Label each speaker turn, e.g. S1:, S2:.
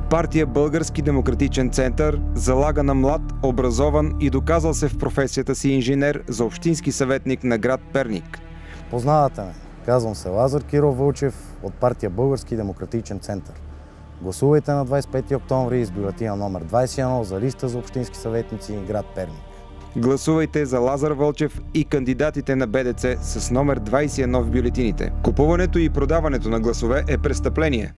S1: Партия Български демократичен център залага на млад, образован и доказал се в професията си инженер за общински съветник на град Перник.
S2: Познавате ме. Казвам се Лазар Киров Вълчев от партия Български демократичен център. Гласувайте на 25 октомври с бюлетина номер 21 за листа за общински съветници град Перник.
S1: Гласувайте за Лазар Вълчев и кандидатите на БДЦ с номер 21 в бюлетините. Купуването и продаването на гласове е престъпление.